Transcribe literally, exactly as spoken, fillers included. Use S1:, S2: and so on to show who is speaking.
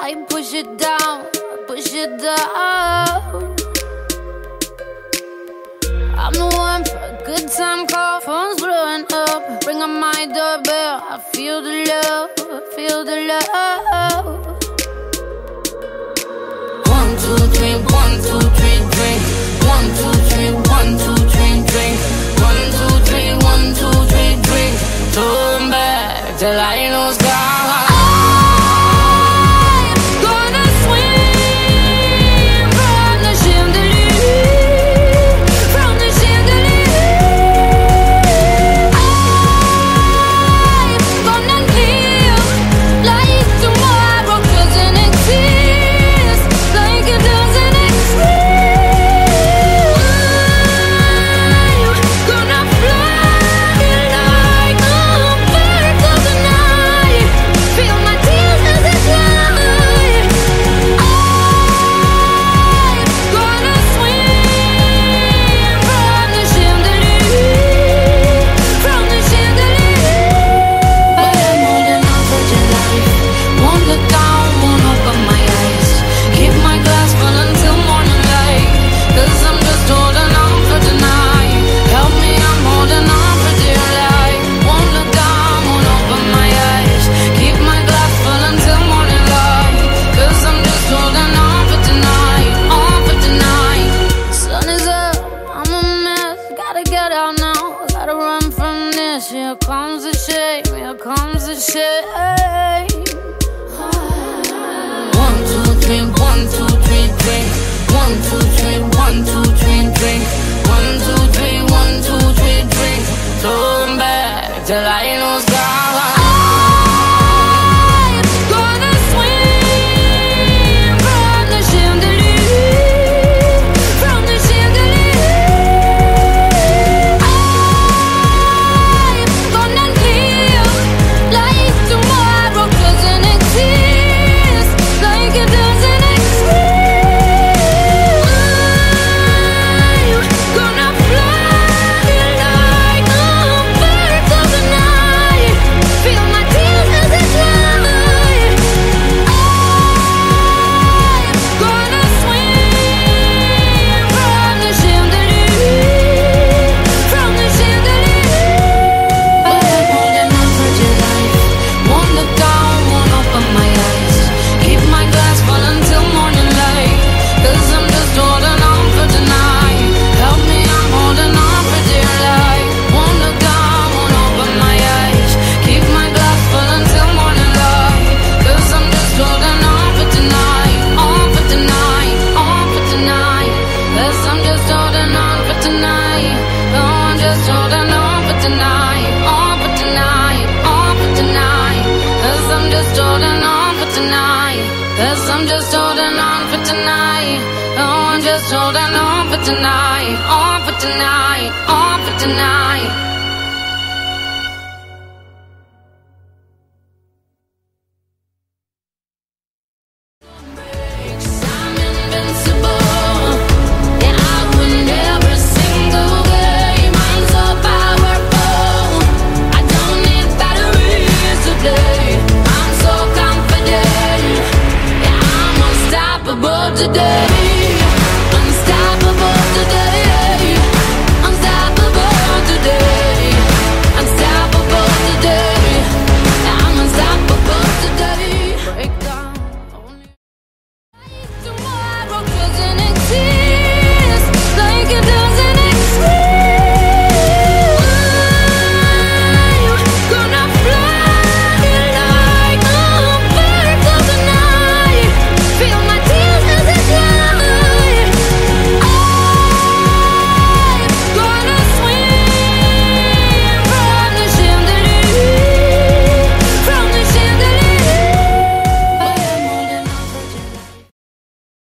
S1: I push it down, push it down. I'm the one for a good time call. Phone's blowing up, ring on my doorbell. I feel the love, I feel the love. One, two, three, one, two, three, drink. One, two, three, one, two, three, drink. One, two, three, one, two, three, drink. Turn back till I know sky. Here comes the shame, here comes the shame. One, two, three, one, two, three, drink. One, two, three, one, two, three, drink. One, two, three, one, two, three, drink. Turn back till I know sky. Cause I'm just holding on for tonight. Oh, I'm just holding on for tonight. On for tonight, on for tonight.